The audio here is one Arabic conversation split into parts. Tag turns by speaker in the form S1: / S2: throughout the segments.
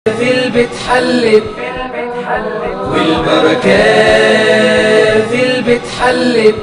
S1: في البيت حلت والبركة في البيت حلت.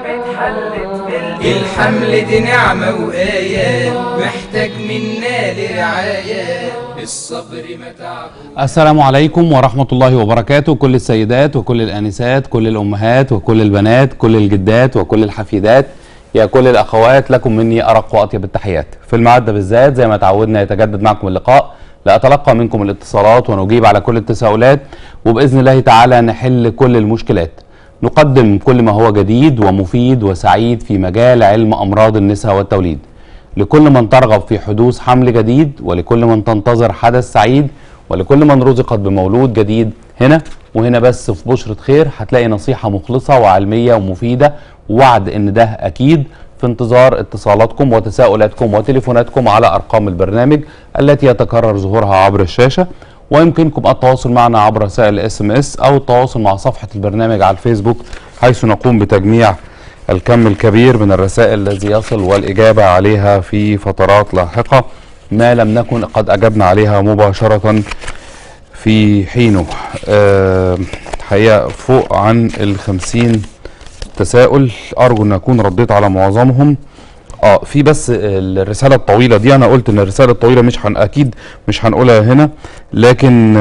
S1: الحمل دي نعمة وآية محتاج منا لرعاية الصبر متاعه.
S2: السلام عليكم ورحمة الله وبركاته. كل السيدات وكل الآنسات، كل الأمهات وكل البنات، كل الجدات وكل الحفيدات، يا كل الأخوات، لكم مني أرق وأطيب التحيات. في الميعاد ده بالذات زي ما تعودنا يتجدد معكم اللقاء لأتلقى منكم الاتصالات ونجيب على كل التساؤلات، وبإذن الله تعالى نحل كل المشكلات. نقدم كل ما هو جديد ومفيد وسعيد في مجال علم أمراض النساء والتوليد لكل من ترغب في حدوث حمل جديد، ولكل من تنتظر حدث سعيد، ولكل من رزقت بمولود جديد. هنا وهنا بس في بشرة خير هتلاقي نصيحة مخلصة وعلمية ومفيدة، ووعد إن ده أكيد. في انتظار اتصالاتكم وتساؤلاتكم وتليفوناتكم على أرقام البرنامج التي يتكرر ظهورها عبر الشاشة، ويمكنكم التواصل معنا عبر رسائل SMS أو التواصل مع صفحة البرنامج على الفيسبوك، حيث نقوم بتجميع الكم الكبير من الرسائل الذي يصل والإجابة عليها في فترات لاحقة ما لم نكن قد أجبنا عليها مباشرة في حينه. حقيقة فوق عن 50 تساؤل، أرجو أن أكون رديت على معظمهم. في بس الرسالة الطويلة دي أنا قلت أن الرسالة الطويلة أكيد مش هنقولها هنا، لكن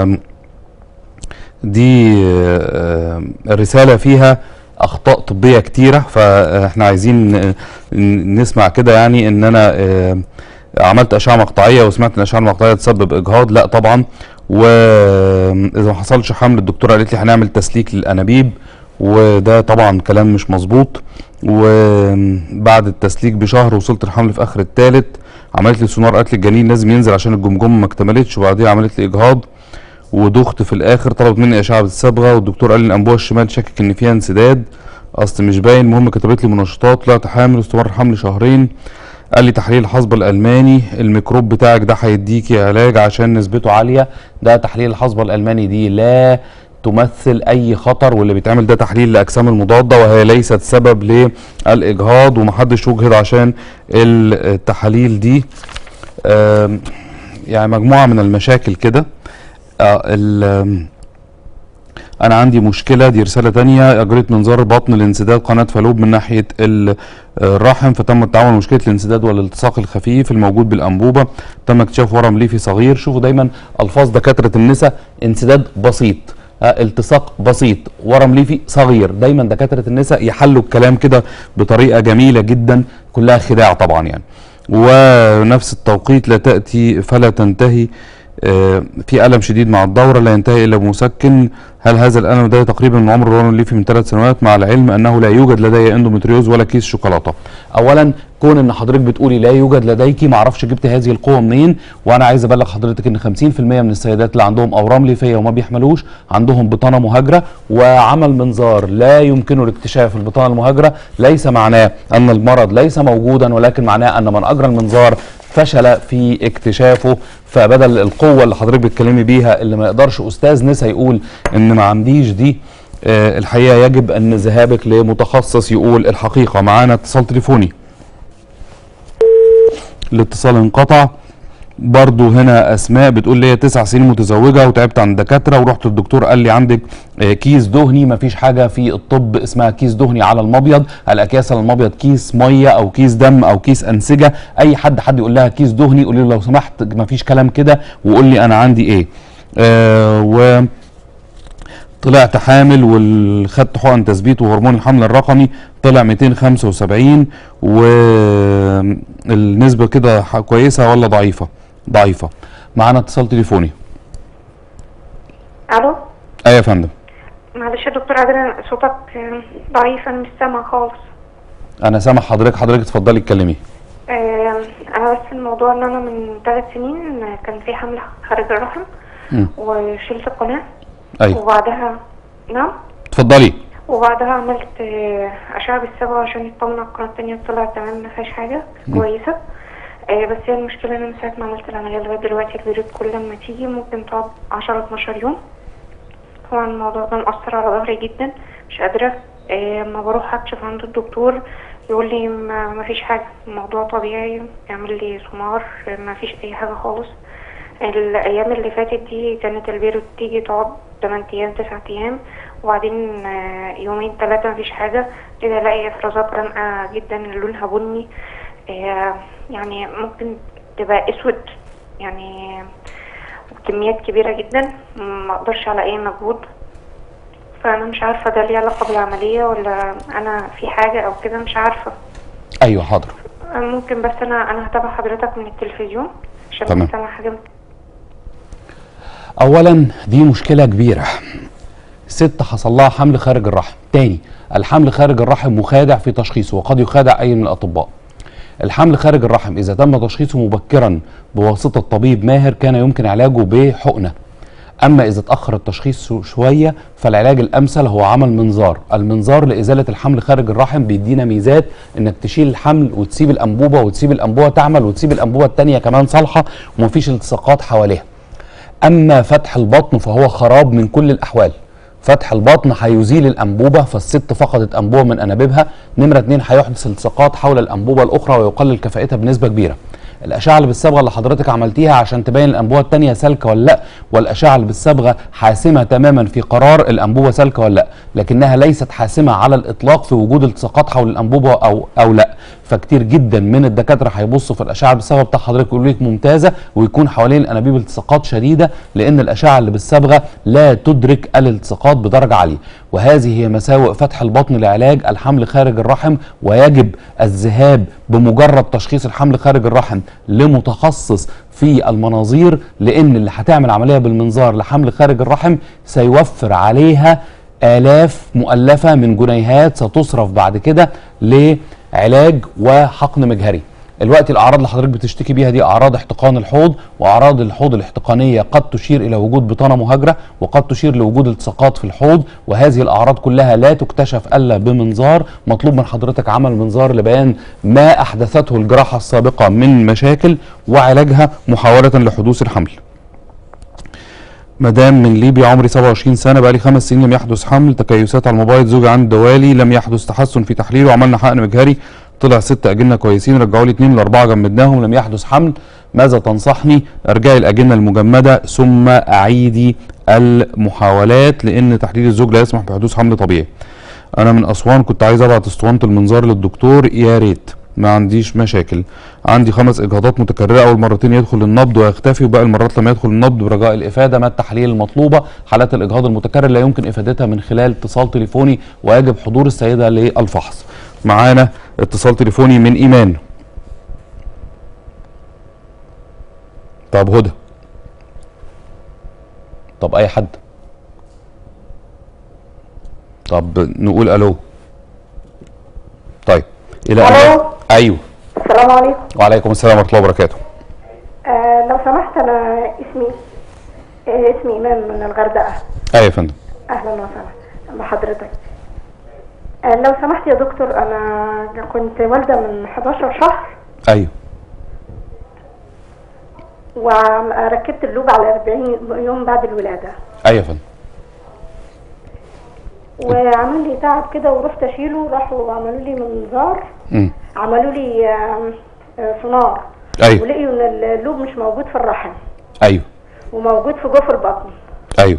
S2: دي الرسالة فيها أخطاء طبية كتيرة، فإحنا عايزين نسمع كده. يعني إن أنا عملت أشعة مقطعية وسمعت إن الأشعة المقطعية تسبب إجهاض. لا طبعا، وإذا ما حصلش حمل الدكتورة قالت لي هنعمل تسليك للأنابيب، وده طبعا كلام مش مظبوط. وبعد التسليك بشهر وصلت الحمل في اخر الثالث، عملت لي سونار، قالت لي الجنين لازم ينزل عشان الجمجمه ما اكتملتش، وبعديها عملت لي اجهاض ودخت في الاخر. طلبت مني اشعه بالصبغه، والدكتور قال لي الانبوبه الشمال شاكك ان فيها انسداد، اصل مش باين. المهم كتبت لي منشطات، طلعت حامل واستمر الحمل شهرين. قال لي تحليل الحصبه الالماني، الميكروب بتاعك ده هيديكي علاج عشان نسبته عاليه. ده تحليل الحصبه الالماني دي لا تمثل اي خطر، واللي بيتعمل ده تحليل لاجسام المضاده، وهي ليست سبب للاجهاض، ومحدش يجهض عشان التحاليل دي. يعني مجموعه من المشاكل كده. انا عندي مشكله، دي رساله تانية. اجريت منظار بطن لانسداد قناه فالوب من ناحيه الرحم، فتم التعامل مع مشكله الانسداد والالتصاق الخفيف الموجود بالانبوبه. تم اكتشاف ورم ليفي صغير. شوفوا دايما الفاظ دكاتره النساء: انسداد بسيط، التصاق بسيط، ورم ليفي صغير. دايما دكاتره النساء يحلوا الكلام كده بطريقه جميله جدا، كلها خداع طبعا يعني. ونفس التوقيت: لا تاتي فلا تنتهي، في ألم شديد مع الدورة لا ينتهي إلا بمسكن. هل هذا الألم ده تقريبا من عمر الورم الليفي من 3 سنوات، مع العلم أنه لا يوجد لدي اندومتريوز ولا كيس شوكولاتة؟ أولا كون إن حضرتك بتقولي لا يوجد لديكي، معرفش جبت هذه القوة منين. وأنا عايز أبلغ حضرتك إن 50% من السيدات اللي عندهم أورام ليفية وما بيحملوش عندهم بطانة مهاجرة. وعمل منظار لا يمكنه الاكتشاف البطانة المهاجرة ليس معناه أن المرض ليس موجودا، ولكن معناه أن من أجرى المنظار فشل في اكتشافه. فبدل القوه اللي حضرتك بتكلمي بيها اللي ما يقدرش استاذ نسا يقول ان ما عنديش دي، الحقيقه يجب ان ذهابك لمتخصص يقول الحقيقه. معانا اتصال تليفوني، الاتصال انقطع. برضو هنا اسماء بتقول لي 9 سنين متزوجه وتعبت عند دكاتره ورحت للدكتور قال لي عندك كيس دهني. مفيش حاجه في الطب اسمها كيس دهني على المبيض. الاكياس على المبيض كيس ميه او كيس دم او كيس انسجه. اي حد يقول لها كيس دهني قولي له لو سمحت مفيش كلام كده، وقول لي انا عندي ايه. و طلعت حامل وخدت حقن تثبيت وهرمون الحمل الرقمي، طلع 275، والنسبه كده كويسه ولا ضعيفه؟ ضعيفه. معانا اتصال تليفوني.
S3: الو.
S2: ايوه يا فندم.
S3: معلش يا دكتور عادل، صوتك ضعيف، انا مش سامعه خالص.
S2: انا سامع حضرتك اتفضلي اتكلمي.
S3: انا بس الموضوع ان انا من 3 سنين كان في حمل خارج الرحم وشلت القناه.
S2: ايوه.
S3: وبعدها نعم
S2: اتفضلي.
S3: وبعدها عملت اشعه بالصبغه عشان يطمن على القناه الثانيه، طلعت تمام ما فيهاش حاجه كويسه. بس هي المشكله ان من ساعه ما عملت العمليه لغايه دلوقتي البيريود كل ما تيجي ممكن تقعد 10-12 يوم. طبعا الموضوع ده مأثر على ظهري جدا، مش قادره. اما بروح اكشف عند الدكتور يقول لي ما فيش حاجه، الموضوع طبيعي، يعمل لي سونار، ما فيش اي حاجه خالص. الايام اللي فاتت دي كانت البيرود تيجي تقعد 8 ايام 9 ايام، وبعدين يومين 3 مفيش حاجه كده، الاقي افرازات غامقه جدا لونها بني، يعني ممكن تبقى اسود يعني، كميات كبيره جدا، ما اقدرش على اي مجهود. فانا مش عارفه ده ليه علاقه بالعمليه ولا انا في حاجه او كده، مش عارفه.
S2: ايوه حاضر.
S3: ممكن بس انا هتابع حضرتك من التلفزيون عشان
S2: تمام.
S3: سامع حاجه.
S2: اولا دي مشكله كبيره، ست حصل لها حمل خارج الرحم. تاني، الحمل خارج الرحم مخادع في تشخيصه وقد يخادع اي من الاطباء. الحمل خارج الرحم اذا تم تشخيصه مبكرا بواسطه طبيب ماهر كان يمكن علاجه بحقنه. اما اذا اتاخر التشخيص شويه فالعلاج الامثل هو عمل منظار. المنظار لازاله الحمل خارج الرحم بيدينا ميزات انك تشيل الحمل وتسيب الانبوبه، وتسيب الانبوبه تعمل، وتسيب الانبوبه الثانيه كمان صالحه ومفيش التصاقات حواليها. اما فتح البطن فهو خراب من كل الاحوال. فتح البطن هيزيل الانبوبه، فالست فقدت انبوبه من انابيبها. نمره 2 هيحدث التصاقات حول الانبوبه الاخرى ويقلل كفاءتها بنسبه كبيره. الاشعه اللي بالصبغه اللي حضرتك عملتيها عشان تبين الانبوبه الثانيه سالكه ولا لا، والاشعه اللي بالصبغه حاسمه تماما في قرار الانبوبه سالكه ولا لا، لكنها ليست حاسمه على الاطلاق في وجود التصاقات حول الانبوبه او لا. فكتير جدا من الدكاتره هيبصوا في الاشعه بالصبغه بتاع حضرتك يقولوا لك ممتازه، ويكون حوالين الانابيب التصاقات شديده، لان الاشعه اللي بالصبغه لا تدرك الالتصاقات بدرجه عاليه. وهذه هي مساوئ فتح البطن لعلاج الحمل خارج الرحم، ويجب الذهاب بمجرد تشخيص الحمل خارج الرحم لمتخصص في المناظير، لان اللي هتعمل عمليه بالمنظار لحمل خارج الرحم سيوفر عليها آلاف مؤلفة من جنيهات ستصرف بعد كده لعلاج وحقن مجهري. الوقت الأعراض اللي حضرتك بتشتكي بيها دي أعراض احتقان الحوض، وأعراض الحوض الاحتقانية قد تشير إلى وجود بطانة مهاجرة، وقد تشير لوجود التصاقات في الحوض، وهذه الأعراض كلها لا تكتشف إلا بمنظار. مطلوب من حضرتك عمل منظار لبيان ما أحدثته الجراحة السابقة من مشاكل وعلاجها محاولة لحدوث الحمل. مدام من ليبيا، عمري 27 سنه، بقالي 5 سنين لم يحدث حمل، تكيسات على المبايض، زوجي عنده دوالي، لم يحدث تحسن في تحليله، وعملنا حقن مجهري طلع 6 اجنه كويسين، رجعوا لي 2 من 4 جمدناهم، لم يحدث حمل. ماذا تنصحني؟ ارجعي الاجنه المجمده ثم اعيدي المحاولات، لان تحليل الزوج لا يسمح بحدوث حمل طبيعي. انا من اسوان، كنت عايز ابعت اسطوانه المنظار للدكتور، يا ريت. ما عنديش مشاكل. عندي 5 اجهاضات متكرره، اول مرتين يدخل النبض ويختفي، وباقي المرات لما يدخل النبض، برجاء الافاده ما التحاليل المطلوبه. حالات الاجهاض المتكرر لا يمكن افادتها من خلال اتصال تليفوني، ويجب حضور السيده للفحص. معانا اتصال تليفوني من ايمان. طب هدى، طب اي حد، طب نقول الو. طيب الى
S4: الو.
S2: ايوه
S4: السلام عليكم.
S2: وعليكم السلام ورحمه الله وبركاته.
S4: لو سمحت، انا اسمي ايمان من الغردقه.
S2: ايوه يا فندم.
S4: اهلا وسهلا بحضرتك. لو سمحت يا دكتور، انا كنت والده من 11 شهر.
S2: ايوه.
S4: وركبت اللوب على 40 يوم بعد الولاده.
S2: ايوه يا فندم.
S4: وعمل لي تعب كده ورحت اشيله، راحوا عملوا لي منظار، عملوا لي سونار.
S2: ايوه.
S4: ولقيوا ان اللوب مش موجود في الرحم.
S2: ايوه.
S4: وموجود في جوف البطن.
S2: ايوه.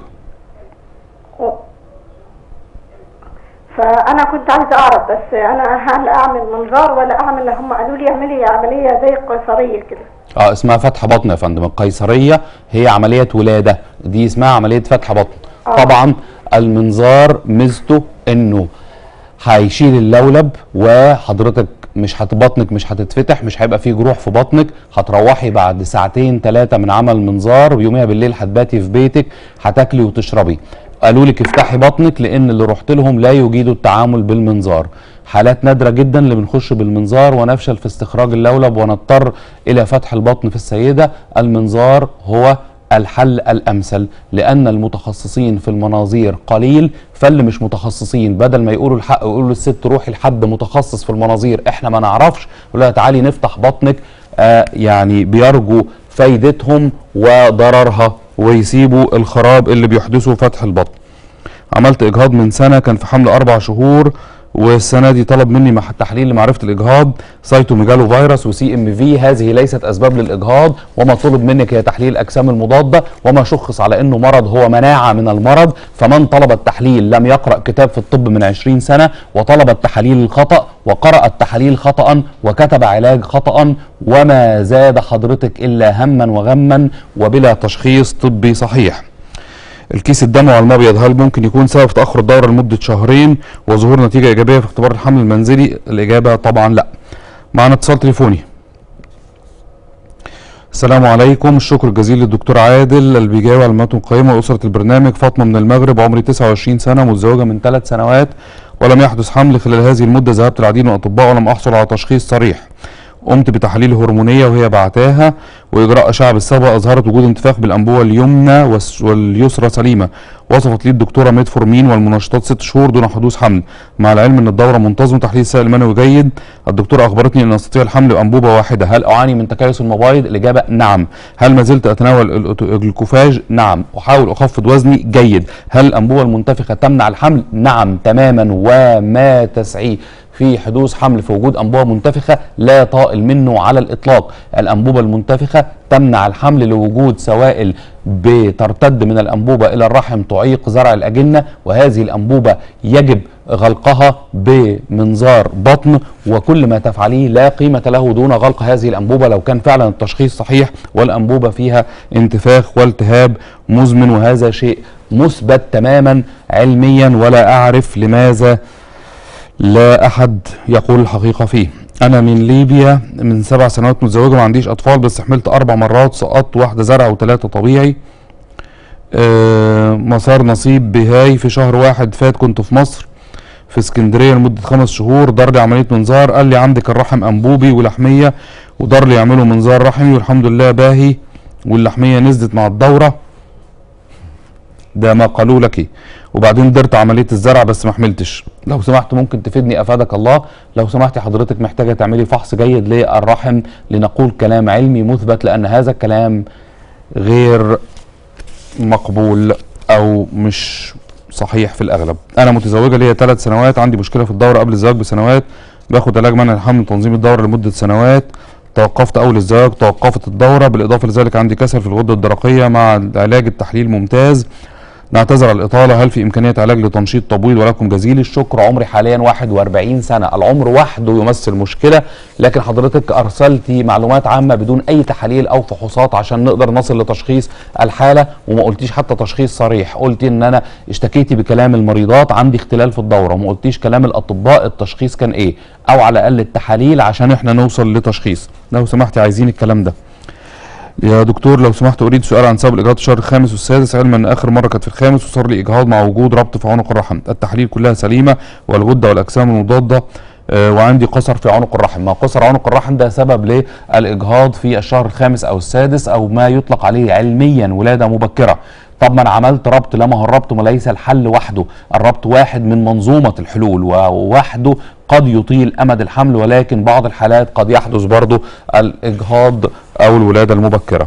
S4: فانا كنت عايزه اعرف بس انا هل اعمل منظار ولا اعمل، هم قالوا لي اعملي عمليه زي القيصريه كده.
S2: اسمها فتح بطن يا فندم. القيصريه هي عمليه ولاده، دي اسمها عمليه فتح بطن. طبعا المنظار ميزته انه هيشيل اللولب، وحضرتك بطنك مش هتتفتح، مش هيبقى فيه جروح في بطنك، هتروحي بعد 2 3 من عمل منظار، ويوميها بالليل هتباتي في بيتك، هتاكلي وتشربي. قالوا لك افتحي بطنك، لان اللي رحت لهم لا يجيدوا التعامل بالمنظار. حالات نادره جدا اللي بنخش بالمنظار ونفشل في استخراج اللولب ونضطر الى فتح البطن في السيده. المنظار هو الحل الامثل، لان المتخصصين في المناظير قليل، فاللي مش متخصصين بدل ما يقولوا الحق ويقولوا للست روحي لحد متخصص في المناظير احنا ما نعرفش، يقولوا لها تعالي نفتح بطنك، يعني بيرجوا فايدتهم وضررها ويسيبوا الخراب اللي بيحدثه فتح البطن. عملت اجهاض من سنه، كان في حمل 4 شهور، والسنه دي طلب مني تحليل لمعرفه الاجهاض سايتوميجالو فيروس وسي ام في. هذه ليست اسباب للاجهاض، وما طلب منك هي تحليل الاجسام المضاده، وما شخص على انه مرض هو مناعه من المرض. فمن طلب التحليل لم يقرا كتاب في الطب من 20 سنه، وطلب التحاليل الخطا وقرا التحاليل خطا وكتب علاج خطا، وما زاد حضرتك الا هما وغما وبلا تشخيص طبي صحيح. الكيس الدموي على المبيض هل ممكن يكون سبب تأخر الدورة لمدة شهرين وظهور نتيجة إيجابية في اختبار الحمل المنزلي؟ الإجابة طبعا لا. معنا اتصال تليفوني. السلام عليكم، الشكر الجزيل للدكتور عادل اللي بيجاوب على المعلومات القيمة وأسرة البرنامج. فاطمة من المغرب، عمري 29 سنة، متزوجة من 3 سنوات، ولم يحدث حمل خلال هذه المدة. ذهبت العديد من الأطباء ولم أحصل على تشخيص صريح. قمت بتحاليل هرمونيه وهي بعتاها، واجراء اشعه بالصبغه اظهرت وجود انتفاخ بالانبوبه اليمنى واليسرى سليمه. وصفت لي الدكتوره ميتفورمين والمنشطات 6 شهور دون حدوث حمل، مع العلم ان الدوره منتظمه، تحليل السائل المنوي جيد. الدكتوره اخبرتني ان استطيع الحمل بانبوبه واحده. هل اعاني من تكيس المبايض؟ الاجابه نعم. هل ما زلت اتناول الجلوكوفاج؟ نعم. احاول اخفض وزني جيد. هل الانبوبه المنتفخه تمنع الحمل؟ نعم تماما، وما تسعيه في حدوث حمل في وجود أنبوبة منتفخة لا طائل منه على الإطلاق. الأنبوبة المنتفخة تمنع الحمل لوجود سوائل بترتد من الأنبوبة إلى الرحم تعيق زرع الأجنة، وهذه الأنبوبة يجب غلقها بمنظار بطن، وكل ما تفعليه لا قيمة له دون غلق هذه الأنبوبة لو كان فعلا التشخيص صحيح والأنبوبة فيها انتفاخ والتهاب مزمن، وهذا شيء مثبت تماما علميا، ولا أعرف لماذا لا أحد يقول الحقيقة فيه. أنا من ليبيا، من 7 سنوات، متزوجة، ما عنديش أطفال، بس حملت 4 مرات، سقطت 1 زرع و3 طبيعي. مسار نصيب بهاي في شهر 1 فات كنت في مصر في اسكندرية لمدة 5 شهور. دار لي عملية منظار، قال لي عندك الرحم أنبوبي ولحمية، ودار لي يعملوا منظار رحمي، والحمد لله باهي، واللحمية نزلت مع الدورة، ده ما قالوا لك. وبعدين درت عمليه الزرع بس ما حملتش. لو سمحت ممكن تفيدني افادك الله؟ لو سمحتي حضرتك محتاجه تعملي فحص جيد للرحم لنقول كلام علمي مثبت، لان هذا الكلام غير مقبول او مش صحيح في الاغلب. انا متزوجه ليا 3 سنوات، عندي مشكله في الدوره قبل الزواج بسنوات، باخد علاج منع الحمل وتنظيم الدوره لمده سنوات. توقفت اول الزواج، توقفت الدوره، بالاضافه لذلك عندي كسل في الغده الدرقيه مع العلاج. التحليل ممتاز. نعتذر على الإطالة، هل في إمكانية علاج لتنشيط تبويض؟ ولكم جزيل الشكر. عمري حاليا 41 سنة، العمر وحده يمثل مشكلة، لكن حضرتك أرسلتي معلومات عامة بدون أي تحاليل أو فحوصات عشان نقدر نصل لتشخيص الحالة، وما قلتيش حتى تشخيص صريح. قلتي إن أنا اشتكيتي بكلام المريضات عندي اختلال في الدورة، وما قلتيش كلام الأطباء التشخيص كان إيه، أو على الأقل التحاليل عشان إحنا نوصل لتشخيص. لو سمحتي عايزين الكلام ده. يا دكتور لو سمحت اريد سؤال عن سبب الاجهاض الشهر الخامس والسادس، علما ان اخر مره كانت في الخامس وصار لي اجهاض مع وجود ربط في عنق الرحم. التحاليل كلها سليمه والغده والاجسام المضاده، وعندي قصر في عنق الرحم. ما قصر عنق الرحم ده سبب للاجهاض في الشهر الخامس او السادس، او ما يطلق عليه علميا ولاده مبكره. طب ما انا عملت ربط، لا ما هو الربط ما ليس الحل وحده، الربط واحد من منظومه الحلول، ووحده قد يطيل امد الحمل، ولكن بعض الحالات قد يحدث برضه الاجهاض او الولاده المبكره.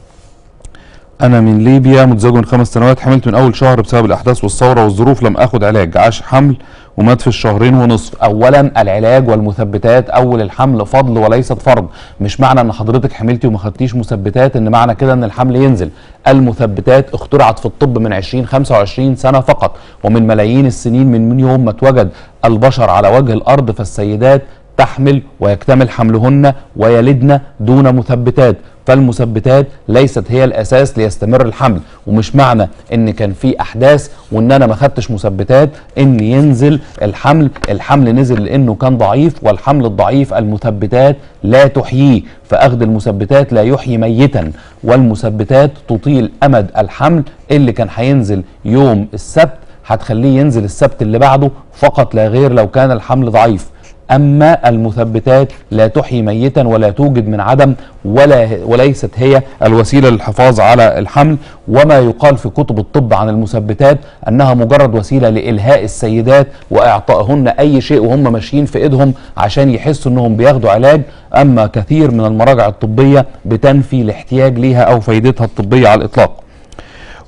S2: انا من ليبيا، متزوج من 5 سنوات، حملت من اول شهر بسبب الاحداث والثوره والظروف، لم اخد علاج، عاش حمل ومات في 2.5 شهور. اولا العلاج والمثبتات اول الحمل فضل وليست فرض، مش معنى ان حضرتك حملتي وما خدتيش مثبتات ان معنى كده ان الحمل ينزل. المثبتات اخترعت في الطب من 20-25 سنه فقط، ومن ملايين السنين من يوم ما اتوجد البشر على وجه الارض، فالسيدات تحمل ويكتمل حملهن ويلدن دون مثبتات، فالمثبتات ليست هي الاساس ليستمر الحمل. ومش معنى ان كان في احداث وان انا ما خدتش مثبتات ان ينزل الحمل. الحمل نزل لانه كان ضعيف، والحمل الضعيف المثبتات لا تحييه، فاخذ المثبتات لا يحيي ميتا، والمثبتات تطيل امد الحمل. اللي كان هينزل يوم السبت هتخليه ينزل السبت اللي بعده فقط لا غير لو كان الحمل ضعيف. أما المثبتات لا تحيي ميتا ولا توجد من عدم، وليست هي الوسيلة للحفاظ على الحمل. وما يقال في كتب الطب عن المثبتات أنها مجرد وسيلة لإلهاء السيدات وإعطائهن أي شيء وهم ماشيين في إيدهم عشان يحسوا أنهم بياخدوا علاج. أما كثير من المراجع الطبية بتنفي الاحتياج ليها أو فايدتها الطبية على الإطلاق.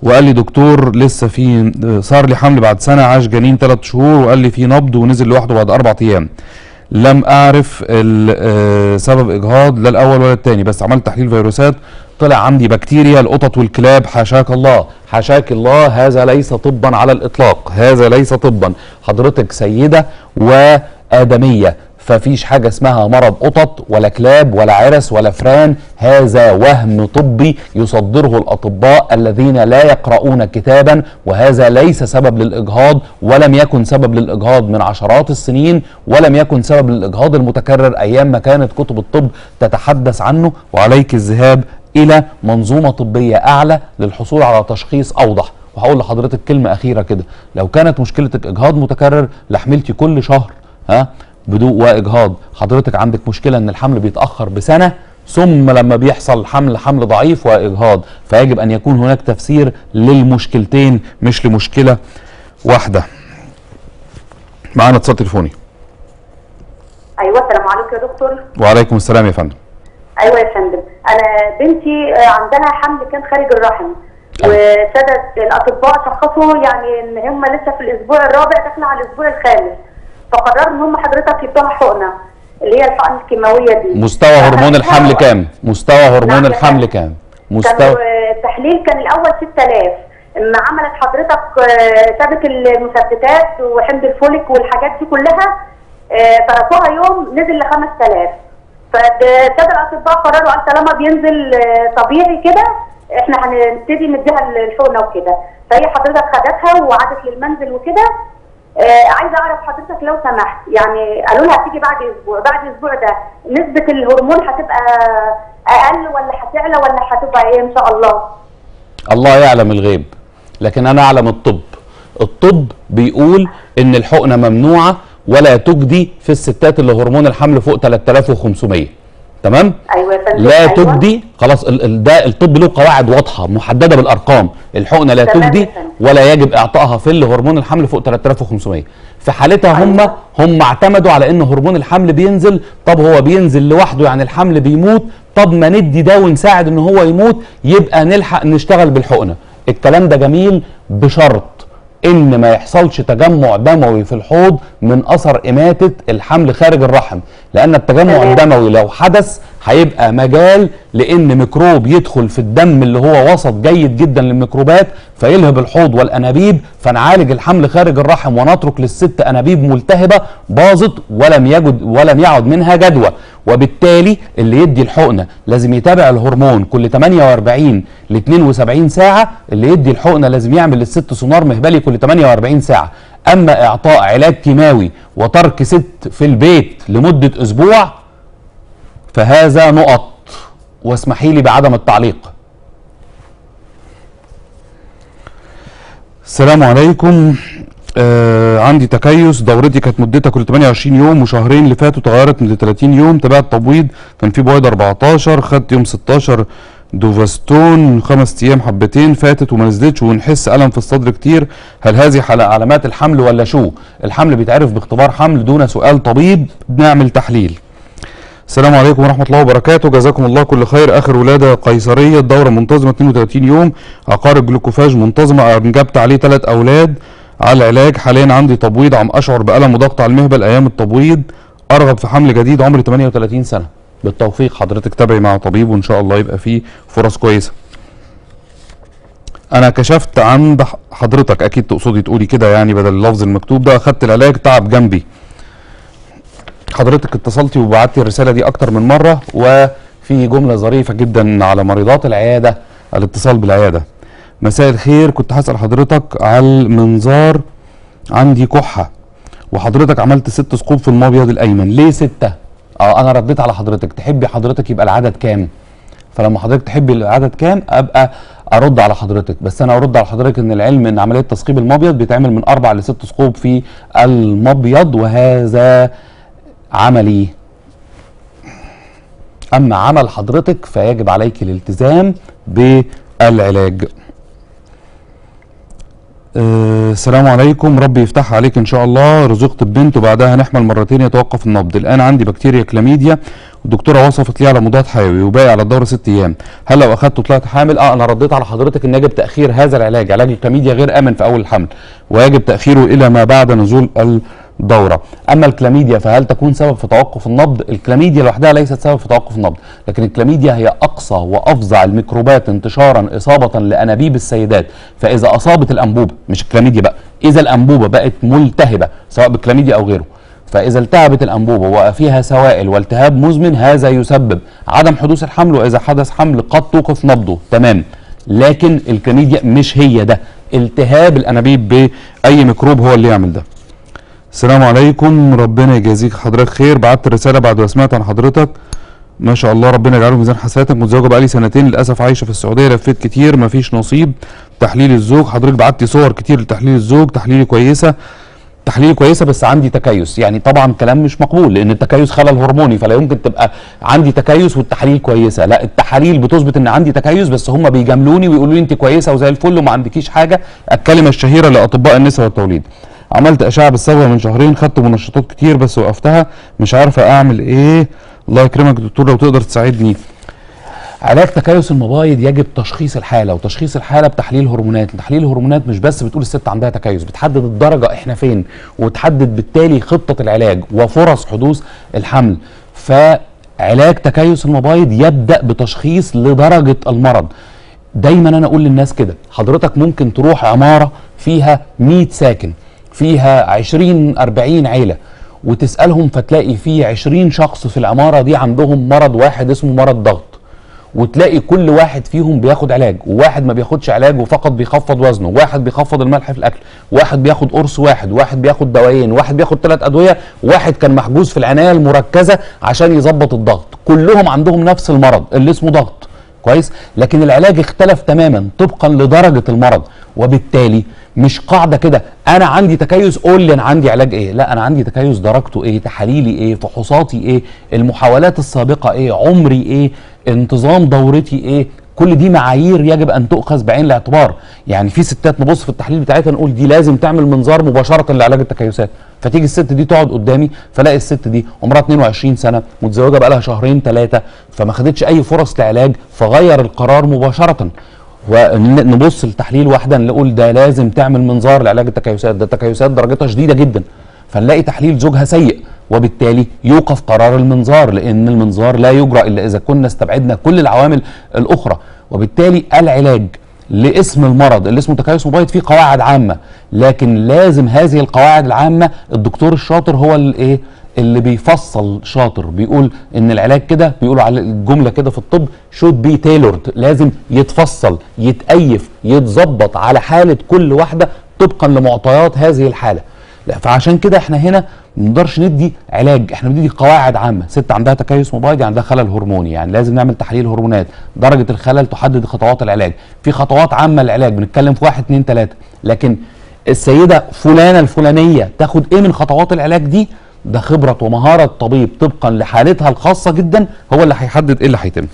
S2: وقال لي دكتور لسه في صار لي حمل بعد سنه، عاش جنين 3 شهور، وقال لي في نبض ونزل لوحده بعد 4 ايام. لم اعرف سبب اجهاض لا الاول ولا الثاني، بس عملت تحليل فيروسات طلع عندي بكتيريا القطط والكلاب. حاشاك الله، حاشاك الله، هذا ليس طبا على الاطلاق، هذا ليس طبا. حضرتك سيده وادميه، ففيش حاجه اسمها مرض قطط ولا كلاب ولا عرس ولا فران. هذا وهم طبي يصدره الاطباء الذين لا يقرؤون كتابا، وهذا ليس سبب للاجهاض، ولم يكن سبب للاجهاض من عشرات السنين، ولم يكن سبب للاجهاض المتكرر ايام ما كانت كتب الطب تتحدث عنه. وعليك الذهاب الى منظومه طبيه اعلى للحصول على تشخيص اوضح. وهقول لحضرتك كلمه اخيره كده، لو كانت مشكلتك اجهاض متكرر لحملتي كل شهر بدون واجهاض، حضرتك عندك مشكله ان الحمل بيتاخر بسنه، ثم لما بيحصل حمل ضعيف واجهاض، فيجب ان يكون هناك تفسير للمشكلتين مش لمشكله واحده. معانا اتصال تليفوني.
S5: ايوه السلام عليكم يا دكتور.
S2: وعليكم السلام يا فندم.
S5: ايوه يا فندم، انا بنتي عندها حمل كان خارج الرحم، وسادة الاطباء شخصوا يعني ان هم لسه في الاسبوع الرابع داخله على الاسبوع الخامس، فقرروا ان هم حضرتك يدوها حقنه اللي هي الحقن الكيماويه دي.
S2: مستوى هرمون الحمل كام؟ مستوى هرمون الحمل كام؟
S5: مستوى التحليل كان الاول 6000، اما عملت حضرتك سابت المثبتات وحمض الفوليك والحاجات دي كلها تركوها يوم نزل ل 5000. فالساده الاطباء قرروا قال طالما بينزل طبيعي كده احنا هنبتدي نديها الحقنه وكده. فهي حضرتك خدتها وعادت للمنزل وكده. عايزه اعرف حضرتك لو سمحت، يعني قالوا لها هتيجي بعد اسبوع، بعد الاسبوع ده نسبه الهرمون هتبقى اقل ولا هتعلى ولا هتبقى ايه ان شاء الله؟
S2: الله يعلم الغيب، لكن انا اعلم الطب. الطب بيقول ان الحقنه ممنوعه ولا تجدي في الستات اللي هرمون الحمل فوق 3500. تمام؟
S5: ايوه يا فندم.
S2: لا تجدي خلاص، ده الطب له قواعد واضحه محدده بالارقام. الحقنه لا تجدي ولا يجب اعطائها في اللي هرمون الحمل فوق 3500. في حالتها هم اعتمدوا على ان هرمون الحمل بينزل. طب هو بينزل لوحده يعني الحمل بيموت، طب ما ندي ده ونساعد ان هو يموت يبقى نلحق نشتغل بالحقنه. الكلام ده جميل بشرط ان ما يحصلش تجمع دموي في الحوض من اثر اماته الحمل خارج الرحم، لان التجمع الدموي لو حدث هيبقى مجال لان ميكروب يدخل في الدم اللي هو وسط جيد جدا للميكروبات فيلهب الحوض والانابيب، فنعالج الحمل خارج الرحم ونترك للست انابيب ملتهبه باظت ولم يعد منها جدوى. وبالتالي اللي يدي الحقنه لازم يتابع الهرمون كل 48 ل 72 ساعه، اللي يدي الحقنه لازم يعمل للست سونار مهبلي كل 48 ساعه. اما اعطاء علاج كيماوي وترك ست في البيت لمده اسبوع فهذا نقط، واسمحي لي بعدم التعليق. السلام عليكم. عندي تكيس، دورتي كانت مدتها كل 28 يوم وشهرين اللي فاتوا تغيرت من 30 يوم. تابعت تبويض كان في بويض 14، خدت يوم 16 دوفاستون 5 ايام حبتين فاتت وما نزلتش ونحس الم في الصدر كتير. هل هذه علامات الحمل ولا شو؟ الحمل بيتعرف باختبار حمل دون سؤال طبيب، بنعمل تحليل. السلام عليكم ورحمة الله وبركاته، جزاكم الله كل خير. آخر ولادة قيصرية، الدورة منتظمة 32 يوم، عقار الجلوكوفاج منتظمة، أنجبت عليه 3 أولاد على العلاج. حاليا عندي تبويض، عم أشعر بألم وضغط على المهبل أيام التبويض، أرغب في حمل جديد، عمري 38 سنة. بالتوفيق حضرتك تابعي مع طبيب وإن شاء الله يبقى فيه فرص كويسة. أنا كشفت عند حضرتك، أكيد تقصدي تقولي كده يعني بدل اللفظ المكتوب ده، أخدت العلاج، تعب جنبي. حضرتك اتصلتي وبعتي الرسالة دي أكتر من مرة، وفي جملة ظريفة جدا على مريضات العيادة، الاتصال بالعيادة. مساء الخير، كنت هسأل حضرتك على المنظار، عندي كحة وحضرتك عملت 6 ثقوب في المبيض الأيمن، ليه 6؟ أنا رديت على حضرتك، تحبي حضرتك يبقى العدد كام؟ فلما حضرتك تحبي العدد كام أبقى أرد على حضرتك، بس أنا أرد على حضرتك إن العلم إن عملية تثقيب المبيض بيتعمل من 4 ل 6 ثقوب في المبيض، وهذا عملي. أما عمل حضرتك فيجب عليك الالتزام بالعلاج. السلام عليكم، ربي يفتحها عليك ان شاء الله. رزقت ببنت وبعدها نحمل مرتين يتوقف النبض. الان عندي بكتيريا كلاميديا والدكتوره وصفت لي على مضاد حيوي وباقي على الدوره 6 ايام، هل لو اخدته طلعت حامل؟ انا رديت على حضرتك ان يجب تاخير هذا العلاج. علاج الكلاميديا غير امن في اول الحمل ويجب تاخيره الى ما بعد نزول الدوره. اما الكلاميديا فهل تكون سبب في توقف النبض؟ الكلاميديا لوحدها ليست سبب في توقف النبض، لكن الكلاميديا هي اقصى وافظع الميكروبات انتشارا اصابه لانابيب السيدات. فاذا اصابت الانبوبه، مش الكلاميديا بقى، اذا الانبوبه بقت ملتهبه سواء بالكلاميديا او غيره، فاذا التهبت الانبوبه وفيها سوائل والتهاب مزمن هذا يسبب عدم حدوث الحمل، واذا حدث حمل قد توقف نبضه تمام. لكن الكلاميديا مش هي ده، التهاب الانابيب باي ميكروب هو اللي يعمل ده. السلام عليكم، ربنا يجازيك حضرتك خير. بعت رساله بعد ما سمعت عن حضرتك، ما شاء الله ربنا يجعله في ميزان حسناتك. متزوجه بقالي سنتين، للاسف عايشه في السعوديه، لفيت كتير مفيش نصيب. تحليل الزوج، حضرتك بعتي صور كتير لتحليل الزوج، تحليلي كويسه بس عندي تكيس. يعني طبعا كلام مش مقبول لان التكيس خلل هرموني، فلا يمكن تبقى عندي تكيس والتحاليل كويسه. لا، التحاليل بتثبت ان عندي تكيس بس هم بيجاملوني ويقولوا لي انت كويسه وزي الفل وما عندكيش حاجه. الكلمه الشهيره لاطباء النساء والتوليد. عملت اشعه بالصبغه من شهرين، خدت منشطات كتير بس وقفتها، مش عارفه اعمل ايه. الله يكرمك يا دكتور لو تقدر تساعدني. علاج تكيس المبايض يجب تشخيص الحاله، وتشخيص الحاله بتحليل هرمونات. تحليل الهرمونات مش بس بتقول الست عندها تكيس، بتحدد الدرجه احنا فين، وتحدد بالتالي خطه العلاج وفرص حدوث الحمل. فعلاج تكيس المبايض يبدا بتشخيص لدرجه المرض. دايما انا اقول للناس كده، حضرتك ممكن تروح عماره فيها 100 ساكن، فيها 20-40 عيله، وتسالهم فتلاقي في 20 شخص في العماره دي عندهم مرض واحد اسمه مرض ضغط، وتلاقي كل واحد فيهم بياخد علاج، وواحد ما بياخدش علاج وفقط بيخفض وزنه، واحد بيخفض الملح في الاكل، واحد بياخد قرص واحد بياخد دوايين، واحد بياخد 3 ادويه، واحد كان محجوز في العنايه المركزه عشان يظبط الضغط. كلهم عندهم نفس المرض اللي اسمه ضغط، كويس؟ لكن العلاج اختلف تماما طبقا لدرجه المرض. وبالتالي مش قاعده كده انا عندي تكيس قول لي انا عندي علاج ايه، لا، انا عندي تكيس درجته ايه، تحاليلي ايه، فحوصاتي ايه، المحاولات السابقه ايه، عمري ايه، انتظام دورتي ايه. كل دي معايير يجب ان تؤخذ بعين الاعتبار. يعني في ستات نبص في التحليل بتاعتها نقول دي لازم تعمل منظار مباشره لعلاج التكيسات، فتيجي الست دي تقعد قدامي فلاقي الست دي عمرها 22 سنه، متزوجه بقى لها 2-3 فما خدتش اي فرص لعلاج، فغير القرار مباشره. ونبص لتحليل واحده نقول ده لازم تعمل منظار لعلاج التكيسات، ده التكيسات درجتها شديده جدا، فنلاقي تحليل زوجها سيء، وبالتالي يوقف قرار المنظار، لان المنظار لا يجرى الا اذا كنا استبعدنا كل العوامل الاخرى. وبالتالي العلاج لاسم المرض اللي اسمه تكيس مبايض فيه قواعد عامه، لكن لازم هذه القواعد العامه الدكتور الشاطر هو اللي بيفصل شاطر، بيقول ان العلاج كده، بيقولوا على الجمله كده في الطب should be tailored، لازم يتفصل يتأيف يتظبط على حاله كل واحده طبقا لمعطيات هذه الحاله. لا، فعشان كده احنا هنا ما نقدرش ندي علاج، احنا بندي قواعد عامه. ست عندها تكيس مبايض عندها خلل هرموني، يعني لازم نعمل تحليل هرمونات، درجه الخلل تحدد خطوات العلاج، في خطوات عامه للعلاج بنتكلم في 1 2 3، لكن السيده فلانه الفلانيه تاخد ايه من خطوات العلاج دي، ده خبره ومهاره طبيب طبقا لحالتها الخاصه جدا هو اللي هيحدد ايه اللي هيتم.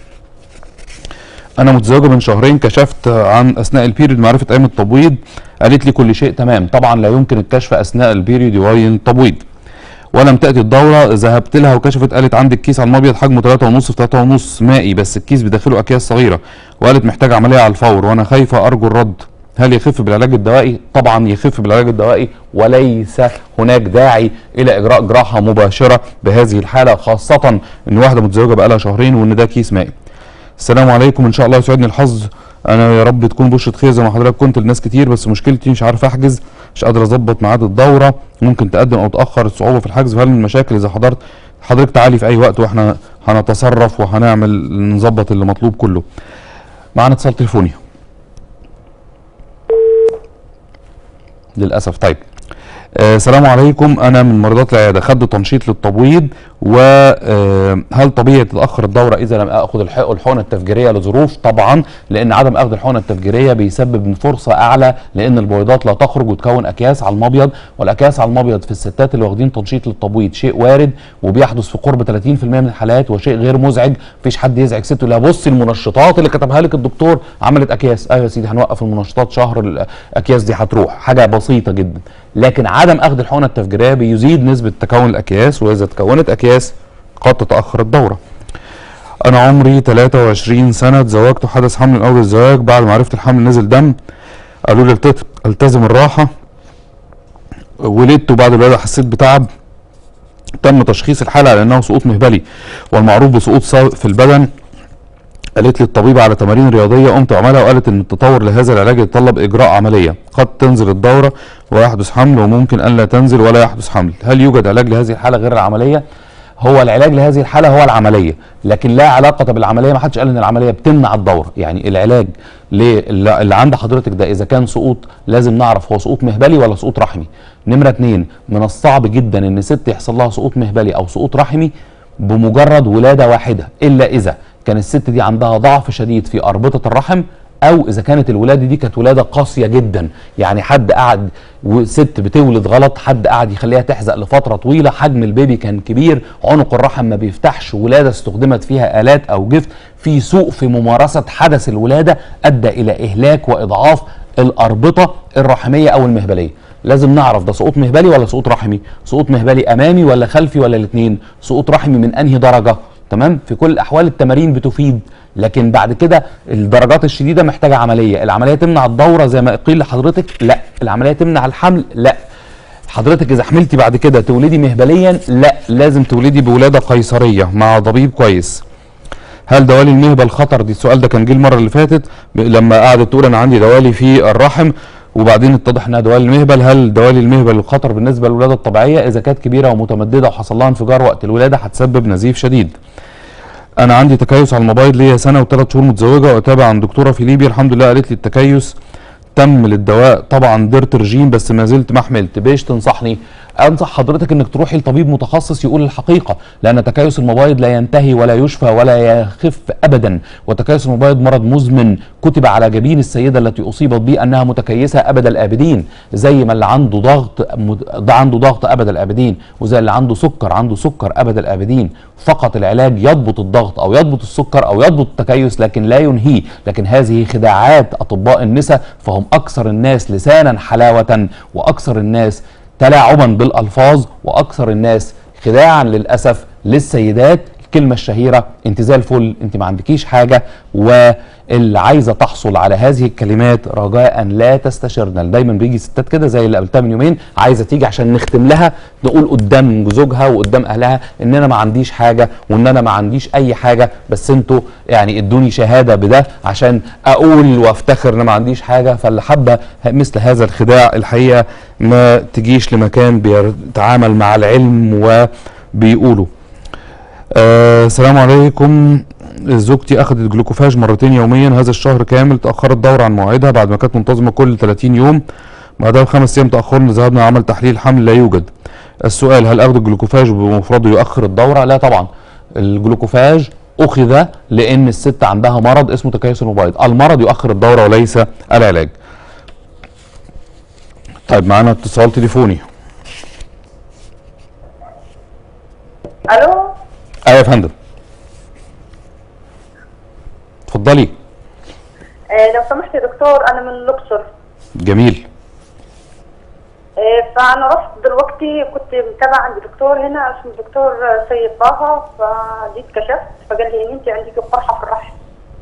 S2: انا متزوجه من شهرين، كشفت عن اثناء البيريود معرفه ايام التبويض، قالت لي كل شيء تمام. طبعا لا يمكن الكشف اثناء البيريود يبين التبويض. ولم تاتي الدوره، ذهبت لها وكشفت قالت عندك كيس على المبيض حجمه 3.5 في 3.5 مائي، بس الكيس بداخله اكياس صغيره، وقالت محتاجه عمليه على الفور، وانا خايفه ارجو الرد. هل يخف بالعلاج الدوائي؟ طبعا يخف بالعلاج الدوائي، وليس هناك داعي الى اجراء جراحه مباشره بهذه الحاله، خاصه ان واحده متزوجه بقى لها شهرين وان ده كيس مائي. السلام عليكم، ان شاء الله يسعدني الحظ، انا يا رب تكون بشرة خير زي ما حضرتك كنت لناس كتير، بس مشكلتي مش عارف احجز، مش قادر اظبط ميعاد الدوره، ممكن تقدم او تاخر، الصعوبه في الحجز، وهل من المشاكل اذا حضرت؟ حضرتك تعالي في اي وقت واحنا هنتصرف وهنعمل نظبط اللي مطلوب كله. معانا اتصال تليفوني للاسف. طيب السلام عليكم، انا من مريضات العياده، خدت تنشيط للتبويض، وهل طبيعي تتاخر الدوره اذا لم اخذ الحقنه التفجيريه لظروف؟ طبعا، لان عدم اخذ الحقنه التفجيريه بيسبب فرصه اعلى لان البويضات لا تخرج وتكون اكياس على المبيض، والاكياس على المبيض في الستات اللي واخدين تنشيط للتبويض شيء وارد وبيحدث في قرب 30% من الحالات، وشيء غير مزعج. مفيش حد يزعج سته لا بصي المنشطات اللي كتبها لك الدكتور عملت اكياس. ايوه يا سيدي هنوقف المنشطات شهر، الاكياس دي هتروح، حاجه بسيطه جدا. لكن عدم اخذ الحقنه التفجيريه بيزيد نسبه تكون الاكياس، واذا تكونت اكياس قد تتاخر الدوره. انا عمري 23 سنه، اتزوجت وحدث حمل من اول الزواج، بعد ما عرفت الحمل نزل دم، قالوا لي التزم الراحه، ولدت وبعد الولاده حسيت بتعب، تم تشخيص الحاله على انه سقوط مهبلي والمعروف بسقوط في البدن. قالت لي الطبيبه على تمارين رياضيه قمت اعملها، وقالت ان التطور لهذا العلاج يتطلب اجراء عمليه، قد تنزل الدوره ويحدث حمل وممكن ان لا تنزل ولا يحدث حمل. هل يوجد علاج لهذه الحاله غير العمليه؟ هو العلاج لهذه الحاله هو العمليه، لكن لا علاقه بالعمليه. ما حدش قال ان العمليه بتمنع الدوره، يعني العلاج اللي عند حضرتك ده اذا كان سقوط لازم نعرف هو سقوط مهبلي ولا سقوط رحمي. نمره 2، من الصعب جدا ان ست يحصل لها سقوط مهبلي او سقوط رحمي بمجرد ولاده واحده، الا اذا كان الست دي عندها ضعف شديد في اربطه الرحم، او اذا كانت الولاده دي كانت ولاده قاسيه جدا، يعني حد قعد وست بتولد غلط، حد قعد يخليها تحزق لفتره طويله، حجم البيبي كان كبير، عنق الرحم ما بيفتحش، ولاده استخدمت فيها الات او جفت، في سوء في ممارسه حدث الولاده ادى الى اهلاك واضعاف الاربطه الرحميه او المهبليه. لازم نعرف ده سقوط مهبلي ولا سقوط رحمي، سقوط مهبلي امامي ولا خلفي ولا الاثنين، سقوط رحمي من انهي درجه. تمام، في كل الاحوال التمارين بتفيد، لكن بعد كده الدرجات الشديده محتاجه عمليه. العمليه تمنع الدوره زي ما قيل لحضرتك؟ لا. العمليه تمنع الحمل؟ لا. حضرتك اذا حملتي بعد كده تولدي مهبليا؟ لا، لازم تولدي بولاده قيصريه مع طبيب كويس. هل دوالي المهبل خطر؟ دي السؤال ده كان جه المره اللي فاتت لما قعدت تقول انا عندي دوالي في الرحم، وبعدين اتضح انها دوالي المهبل. هل دوالي المهبل خطر بالنسبه للولاده الطبيعيه؟ اذا كانت كبيره ومتمدده وحصل لها انفجار وقت الولاده هتسبب نزيف شديد. انا عندي تكيس على المبايض ليا سنه و3 شهور، متزوجه واتابع عند دكتوره في ليبيا، الحمد لله قالت لي التكيس تم للدواء، طبعا درت رجيم بس ما زلت ما حملت. بايش تنصحني؟ انصح حضرتك انك تروحي لطبيب متخصص يقول الحقيقه، لان تكيس المبايض لا ينتهي ولا يشفى ولا يخف ابدا، وتكيس المبايض مرض مزمن كتب على جبين السيده التي اصيبت به انها متكيسه ابد الابدين، زي ما اللي عنده ضغط ابد الابدين، وزي اللي عنده سكر ابد الابدين. فقط العلاج يضبط الضغط او يضبط السكر او يضبط التكيس لكن لا ينهيه. لكن هذه خداعات اطباء النساء، فهم اكثر الناس لسانا حلاوه، واكثر الناس تلاعبا بالالفاظ، واكثر الناس خداعا للاسف للسيدات. الكلمه الشهيره انت زي الفل، انت ما عندكيش حاجه، واللي عايزه تحصل على هذه الكلمات رجاء لا تستشرنا. دايما بيجي ستات كده زي اللي قابلتها من يومين عايزه تيجي عشان نختم لها نقول قدام زوجها وقدام اهلها ان انا ما عنديش حاجه وان انا ما عنديش اي حاجه، بس انتوا يعني ادوني شهاده بده عشان اقول وافتخر ان ما عنديش حاجه. فاللي حابه مثل هذا الخداع الحقيقه ما تجيش لمكان بيتعامل مع العلم وبيقولوا. السلام عليكم، زوجتي اخذت جلوكوفاج مرتين يوميا هذا الشهر كامل، تاخرت الدوره عن موعدها بعد ما كانت منتظمه كل 30 يوم، بعدها ب5 ايام تاخرنا، ذهبنا عمل تحليل حمل لا يوجد. السؤال هل اخذ الجلوكوفاج بمفرده يؤخر الدوره؟ لا طبعا، الجلوكوفاج اخذ لان الست عندها مرض اسمه تكيس المبايض، المرض يؤخر الدوره وليس العلاج. طيب معانا اتصال تليفوني.
S5: الو.
S2: ايوه يا فندم، اتفضلي.
S5: لو سمحت يا دكتور، انا من الاقصر.
S2: جميل.
S5: فانا رحت دلوقتي، كنت متابعه عند دكتور هنا اسمه الدكتور سيد طه، فجيت كشفت فقال لي ان انت عندك قرحه في الرحم.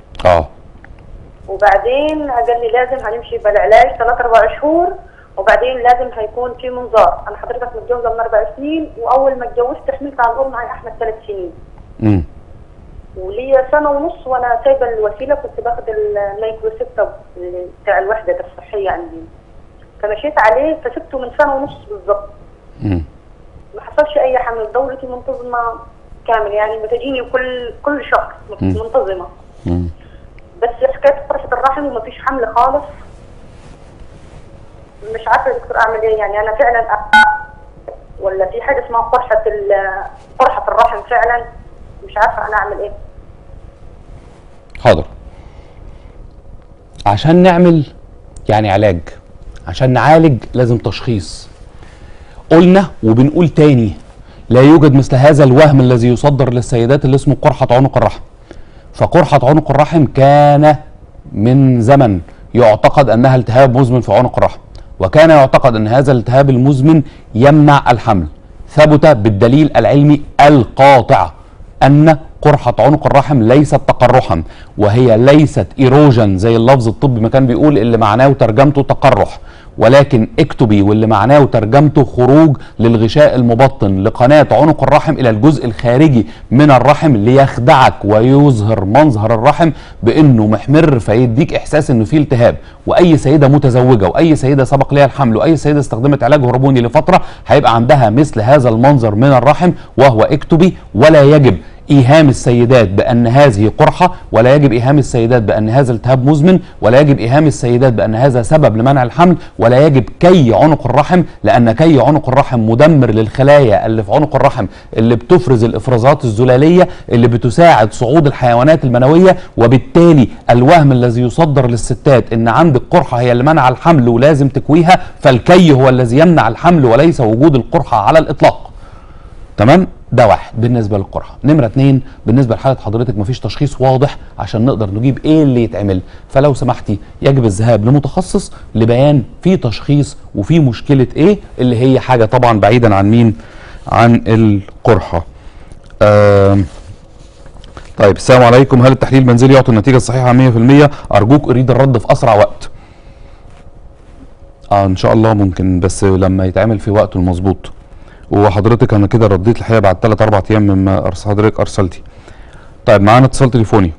S5: وبعدين قال لي لازم هنمشي بالعلاج 3-4 شهور، وبعدين لازم هيكون في منظار. انا حضرتك متجوزه من 4 سنين، واول ما اتجوزت حملت على طول معي احمد 3 سنين. وليا 1.5 سنة وانا سايبه الوسيله، كنت باخد المايكروسيبتوم بتاع الوحده الصحيه عندي، فمشيت عليه فسبته من 1.5 سنة بالظبط. ما حصلش اي حمل، دورتي منتظمه كامل، يعني بتجيني كل شهر منتظمه. بس حكايه قرحه الرحم ومفيش حمل خالص. مش عارفه يا دكتور اعمل ايه، يعني انا فعلا ولا في حاجه اسمها قرحه الرحم فعلا، مش عارفه انا اعمل ايه.
S2: حاضر. عشان نعمل يعني علاج، عشان نعالج لازم تشخيص. قلنا وبنقول تاني، لا يوجد مثل هذا الوهم الذي يصدر للسيدات اللي اسمه قرحة عنق الرحم. فقرحة عنق الرحم كان من زمن يعتقد أنها التهاب مزمن في عنق الرحم، وكان يعتقد أن هذا الالتهاب المزمن يمنع الحمل. ثبت بالدليل العلمي القاطع أن قرحة عنق الرحم ليست تقرحا، وهي ليست إيروجن زي اللفظ الطبي ما كان بيقول اللي معناه وترجمته تقرح، ولكن اكتبي واللي معناه وترجمته خروج للغشاء المبطن لقناة عنق الرحم إلى الجزء الخارجي من الرحم ليخدعك ويظهر منظر الرحم بأنه محمر فيديك إحساس أنه فيه التهاب. وأي سيدة متزوجة وأي سيدة سبق لها الحمل وأي سيدة استخدمت علاج هرموني لفترة هيبقى عندها مثل هذا المنظر من الرحم، وهو اكتبي. ولا يجب إيهام السيدات بأن هذه قرحة، ولا يجب إيهام السيدات بأن هذا التهاب مزمن، ولا يجب إيهام السيدات بأن هذا سبب لمنع الحمل، ولا يجب كي عنق الرحم، لأن كي عنق الرحم مدمر للخلايا اللي في عنق الرحم اللي بتفرز الإفرازات الزلالية اللي بتساعد صعود الحيوانات المنوية. وبالتالي الوهم الذي يصدر للستات إن عندك قرحة هي اللي منع الحمل ولازم تكويها، فالكي هو الذي يمنع الحمل وليس وجود القرحة على الإطلاق. تمام؟ ده واحد بالنسبه للقرحه. نمره 2 بالنسبه لحاله حضرتك مفيش تشخيص واضح عشان نقدر نجيب ايه اللي يتعمل، فلو سمحتي يجب الذهاب لمتخصص لبيان في تشخيص وفي مشكله ايه اللي هي حاجه طبعا بعيدا عن مين؟ عن القرحه. طيب السلام عليكم، هل التحليل المنزلي يعطي النتيجه الصحيحه 100%؟ ارجوك اريد الرد في اسرع وقت. ان شاء الله ممكن، بس لما يتعمل في وقته المظبوط. وحضرتك انا كده رديت الحقيقه بعد 3-4 ايام مما حضرتك ارسلتي. طيب معانا اتصال تليفوني.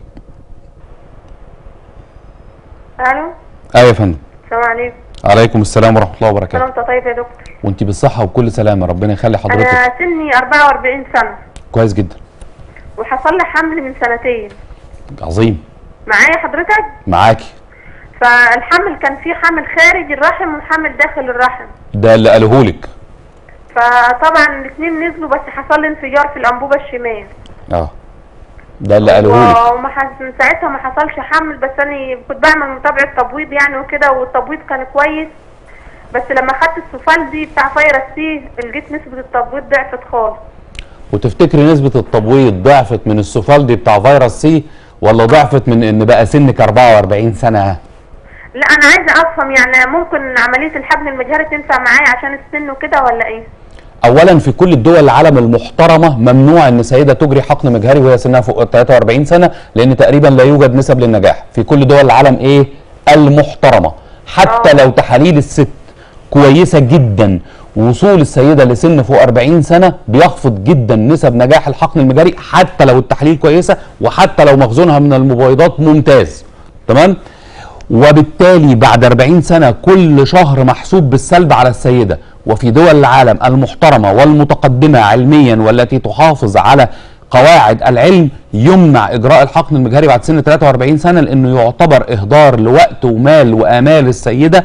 S3: الو.
S2: ايوه يا فندم.
S3: السلام عليكم.
S2: عليكم السلام ورحمه الله وبركاته.
S3: انت طيب يا دكتور؟
S2: وانت بالصحه وبكل سلامه، ربنا يخلي حضرتك.
S3: انا سني 44 سنه.
S2: كويس جدا.
S3: وحصل لي حمل من 2 سنين.
S2: عظيم.
S3: معايا حضرتك؟
S2: معاكي.
S3: فالحمل كان فيه حمل خارج الرحم وحمل داخل الرحم.
S2: ده اللي قالهولك.
S3: فطبعا الاثنين نزلوا، بس حصل لي انفجار في الانبوبه الشمال.
S2: ده اللي قالهولك.
S3: من ساعتها ما حصلش حمل، بس انا كنت بعمل متابعه تبويض يعني وكده، والتبويض كان كويس. بس لما خدت السوفالدي بتاع فيروس سي لقيت نسبه التبويض ضعفت خالص.
S2: وتفتكري نسبه التبويض ضعفت من السوفالدي بتاع فيروس سي ولا ضعفت من ان بقى سنك 44 سنه؟
S3: لا انا عايزه افهم، يعني ممكن عمليه الحقن المجهري تنفع معايا عشان السن وكده ولا ايه؟
S2: اولا في كل الدول العالم المحترمه ممنوع ان سيده تجري حقن مجهري وهي سنها فوق 43 سنه، لان تقريبا لا يوجد نسب للنجاح في كل دول العالم ايه؟ المحترمه. حتى لو تحاليل الست كويسه جدا، وصول السيده لسن فوق 40 سنه بيخفض جدا نسب نجاح الحقن المجهري، حتى لو التحاليل كويسه وحتى لو مخزونها من المبيضات ممتاز. تمام؟ وبالتالي بعد 40 سنه كل شهر محسوب بالسلب على السيده. وفي دول العالم المحترمه والمتقدمه علميا والتي تحافظ على قواعد العلم يمنع اجراء الحقن المجهري بعد سن 43 سنه، لانه يعتبر اهدار لوقت ومال وامال السيده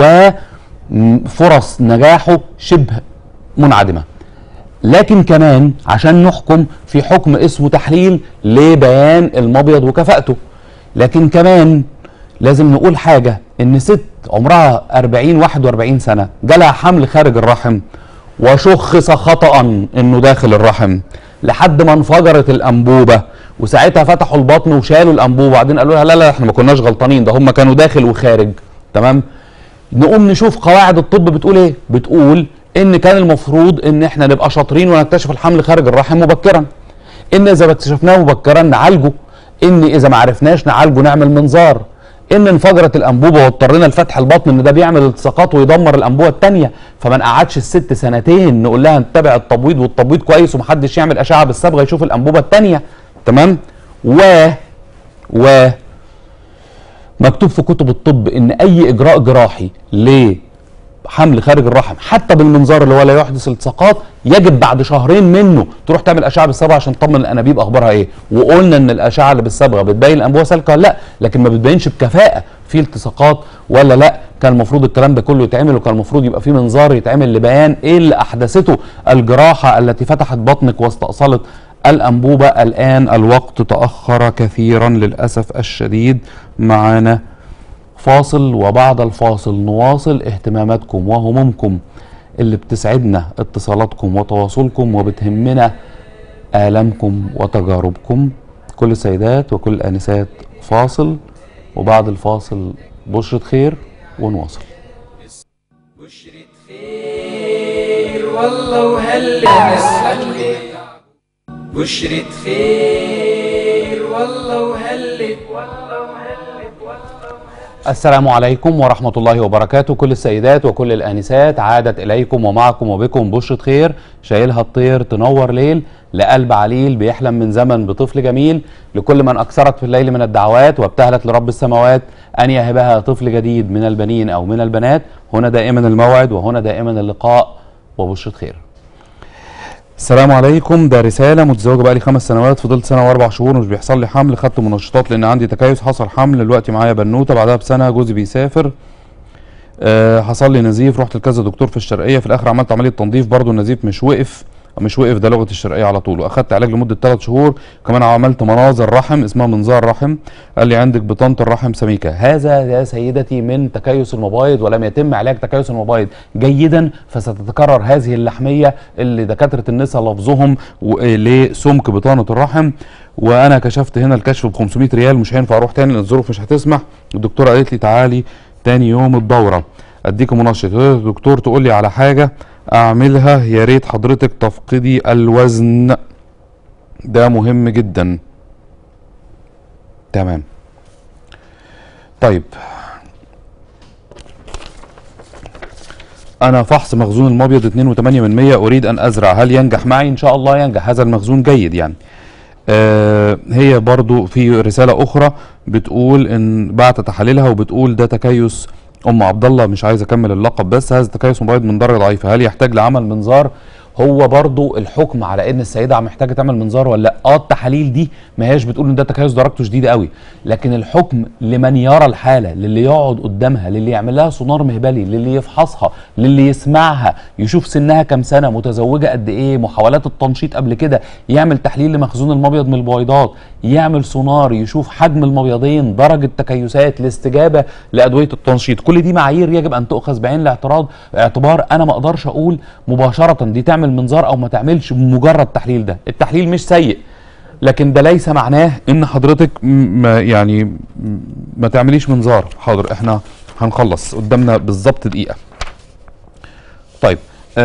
S2: وفرص نجاحه شبه منعدمه. لكن كمان عشان نحكم في حكم اسمه تحليل لبيان المبيض وكفاءته، لكن كمان لازم نقول حاجه، ان ست عمرها 41 سنه جالها حمل خارج الرحم وشخص خطأ انه داخل الرحم لحد ما انفجرت الانبوبه، وساعتها فتحوا البطن وشالوا الانبوبه، وبعدين قالوا لها لا لا احنا ما كناش غلطانين، ده هم كانوا داخل وخارج. تمام؟ نقوم نشوف قواعد الطب بتقول ايه؟ بتقول ان كان المفروض ان احنا نبقى شاطرين ونكتشف الحمل خارج الرحم مبكرا، ان اذا اكتشفناه مبكرا نعالجه، ان اذا ما عرفناش نعالجه نعمل منظار، ان انفجرت الانبوبه واضطرينا لفتح البطن ان ده بيعمل التصاقات ويدمر الانبوبه الثانيه، فما نقعدش الست 2 سنين نقول لها نتبع التبويض والتبويض كويس ومحدش يعمل اشعه بالصبغه يشوف الانبوبه الثانيه. تمام؟ مكتوب في كتب الطب ان اي اجراء جراحي لحمل خارج الرحم حتى بالمنظار اللي هو لا يحدث التصاقات يجب بعد 2 شهر منه تروح تعمل اشعه بالصبغه عشان تطمن الانابيب اخبارها ايه. وقلنا ان الاشعه اللي بالصبغه بتبين الانبوبه سالكه ولا لا، لكن ما بتبينش بكفاءه في التصاقات ولا لا كان المفروض الكلام ده كله يتعمل، وكان المفروض يبقى في منظار يتعمل لبيان ايه اللي احدثته الجراحه التي فتحت بطنك واستأصلت الانبوبه. الان الوقت تأخر كثيرا للاسف الشديد. معانا فاصل، وبعد الفاصل نواصل اهتماماتكم وهمومكم اللي بتسعدنا اتصالاتكم وتواصلكم، وبتهمنا آلامكم وتجاربكم. كل السيدات وكل الآنسات، فاصل، وبعد الفاصل بشرة خير ونواصل.
S1: بشرة خير والله وهلا نسأل، بشرة خير والله وهلت.
S2: السلام عليكم ورحمة الله وبركاته. كل السيدات وكل الآنسات، عادت إليكم ومعكم وبكم بشرة خير، شايلها الطير تنور ليل، لقلب عليل بيحلم من زمن بطفل جميل، لكل من أكثرت في الليل من الدعوات وابتهلت لرب السماوات أن يهبها طفل جديد من البنين أو من البنات. هنا دائما الموعد وهنا دائما اللقاء وبشرة خير. السلام عليكم. ده رسالة: متزوجة بقالي 5 سنوات، فضلت سنة و4 شهور مش بيحصل لي حمل، خدت منشطات لأن عندي تكيس، حصل حمل، دلوقتي معايا بنوتة، بعدها بسنة جوزي بيسافر، حصل لي نزيف، رحت لكذا دكتور في الشرقية، في الآخر عملت عملية تنظيف، برضو النزيف مش وقف، ده لغة الشرقية على طول، واخدت علاج لمدة 3 شهور، كمان عملت مناظر رحم اسمها منظار رحم، قال لي عندك بطانة الرحم سميكة. هذا يا سيدتي من تكيس المبايض، ولم يتم علاج تكيس المبايض جيدا، فستتكرر هذه اللحمية اللي دكاترة النساء لفظهم لسمك بطانة الرحم. وانا كشفت هنا الكشف ب 500 ريال، مش هينفع اروح تاني لان الظروف مش هتسمح. الدكتورة قالت لي تعالي تاني يوم الدورة اديك منشط. الدكتور تقول لي على حاجة اعملها، يا ريت حضرتك تفقدي الوزن، ده مهم جدا. تمام. طيب، انا فحص مخزون المبيض 2.8%، اريد ان ازرع، هل ينجح معي؟ ان شاء الله ينجح، هذا المخزون جيد يعني. هي برضو في رسالة اخرى بتقول ان بعت تحاليلها وبتقول ده تكيس ام عبد الله، مش عايز اكمل اللقب، بس هذا تكيس مبيض من درجه ضعيفه، هل يحتاج لعمل منظار؟ هو برضو الحكم على ان السيده محتاجه تعمل منظار ولا لا، التحاليل دي ما هياش بتقول ان ده تكيس درجته شديده قوي، لكن الحكم لمن يرى الحاله، للي يقعد قدامها، للي يعمل لها سونار مهبلي، للي يفحصها، للي يسمعها، يشوف سنها كام سنه، متزوجه قد ايه، محاولات التنشيط قبل كده، يعمل تحليل لمخزون المبيض من البويضات، يعمل سونار، يشوف حجم المبيضين، درجه تكيسات، الاستجابه لادويه التنشيط. كل دي معايير يجب ان تؤخذ بعين الاعتبار. انا ما اقدرش اقول مباشره دي تعمل منظار او ما تعملش بمجرد تحليل. ده التحليل مش سيء، لكن ده ليس معناه ان حضرتك ما تعمليش منظار. حاضر، احنا هنخلص قدامنا بالظبط دقيقة. طيب،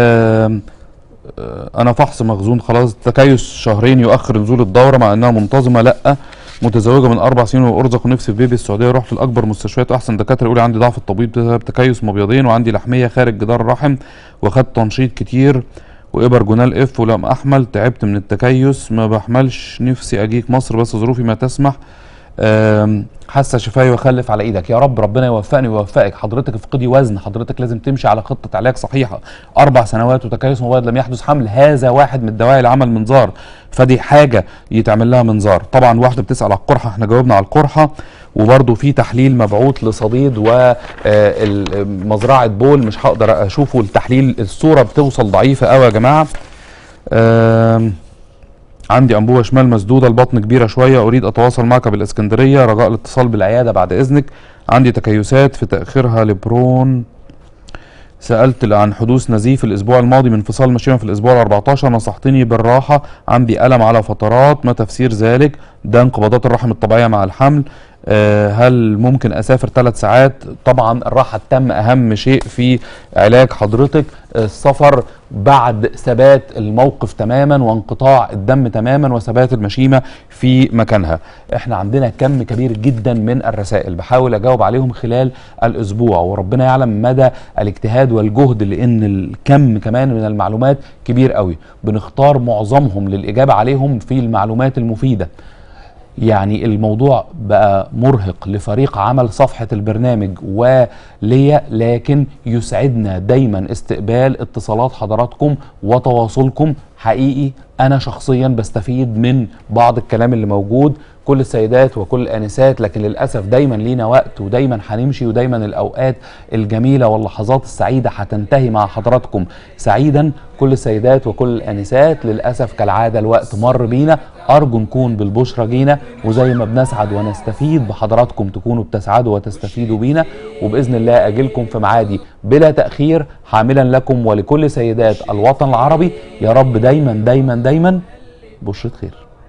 S2: انا فحص مخزون خلاص، تكيس شهرين يؤخر نزول الدورة مع انها منتظمة، لا، متزوجة من 4 سنين وارزق ونفسي في بيبي السعودية، رحت لاكبر مستشفيات واحسن دكاترة يقول عندي ضعف التبويض بسبب تكيس مبيضين، وعندي لحمية خارج جدار الرحم، واخدت تنشيط كتير وابر جونال اف ولم احمل، تعبت من التكيس، ما بحملش، نفسي اجيك مصر بس ظروفي ما تسمح، حاسه شفاي واخلف على ايدك. يا رب ربنا يوفقني ويوفقك. حضرتك افقدي وزن، حضرتك لازم تمشي على خطه علاج صحيحه. 4 سنوات وتكيس مبيض لم يحدث حمل، هذا واحد من الدواعي لعمل منظار، فدي حاجه يتعمل لها منظار. طبعا واحده بتسال على القرحه، احنا جاوبنا على القرحه، وبرده في تحليل مبعوث لصديد ومزرعه بول، مش هقدر اشوفه التحليل، الصوره بتوصل ضعيفه قوي يا جماعه. عندي انبوبه شمال مسدوده، البطن كبيره شويه، اريد اتواصل معك بالاسكندريه، رجاء الاتصال بالعياده بعد اذنك. عندي تكيسات في تاخيرها لبرون، سالت عن حدوث نزيف الاسبوع الماضي من انفصال مشيمه في الاسبوع ال14، نصحتني بالراحه، عندي الم على فترات، ما تفسير ذلك؟ ده انقباضات الرحم الطبيعيه مع الحمل. هل ممكن اسافر 3 ساعات؟ طبعا الراحه التامه اهم شيء في علاج حضرتك. السفر بعد ثبات الموقف تماما وانقطاع الدم تماما وثبات المشيمه في مكانها. احنا عندنا كم كبير جدا من الرسائل، بحاول اجاوب عليهم خلال الاسبوع، وربنا يعلم مدى الاجتهاد والجهد، لان الكم كمان من المعلومات كبير قوي، بنختار معظمهم للاجابه عليهم في المعلومات المفيده. يعني الموضوع بقى مرهق لفريق عمل صفحة البرنامج وليا، لكن يسعدنا دايما استقبال اتصالات حضراتكم وتواصلكم. حقيقي أنا شخصيا بستفيد من بعض الكلام اللي موجود، كل السيدات وكل الآنسات، لكن للأسف دايما لينا وقت ودايما هنمشي، ودايما الأوقات الجميلة واللحظات السعيدة هتنتهي مع حضراتكم سعيدا. كل السيدات وكل الآنسات للأسف كالعادة الوقت مر بينا، أرجو نكون بالبشرى جينا، وزي ما بنسعد ونستفيد بحضراتكم تكونوا بتسعدوا وتستفيدوا بينا، وبإذن الله أجيلكم في معادي بلا تأخير حاملا لكم ولكل سيدات الوطن العربي يا رب دايما دايما دايما بشرة خير.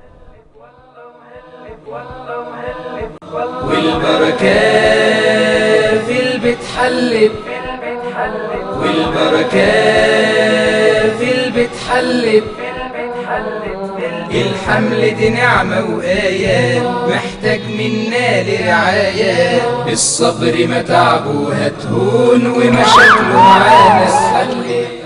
S1: والبركة في البيت حلت، والبركة في البيت حلت، الحمل دي نعمة وآية محتاج منا لرعاية، بالصبر ما تعبوا هتهون ومشاكله معانا سهلت.